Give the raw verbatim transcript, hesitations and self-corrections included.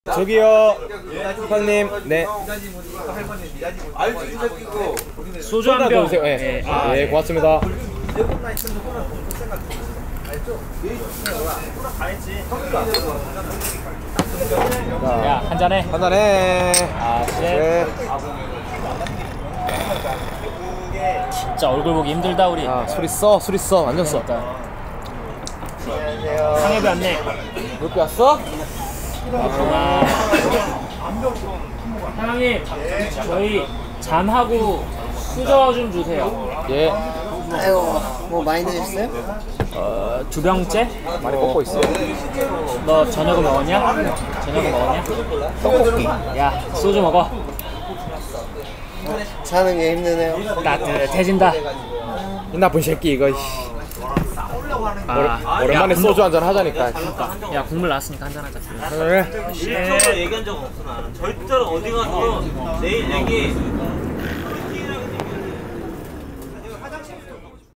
저기요, 사장님. 네. 소주 한 병. 네. 네. 아, 네, 고맙습니다. 야, 한 잔해. 한 잔해. 아, 네. 진짜 얼굴 보기 힘들다 우리. 아, 술 있어, 술 있어, 완전 써. 상해비 왔네. 이렇게 왔어? 아, 사장님, 저희 잔하고 수저 좀 주세요. 예. 아이고, 뭐 많이 드셨어요? 어, 두 병째? 많이 먹고 있어. 너 저녁을 먹었냐? 저녁을 먹었냐? 떡볶이. 야, 소주 먹어. 사는 게 힘드네요. 따뜻해진다. 이 나쁜 새끼 이거. 아, 오랜만에 야, 소주 한잔 하자니까. 야, 국물 나왔으니까 한잔 하자. 그래. 실제로 얘기한 적 없어. 나는 절대로 어디 가서 내일 얘기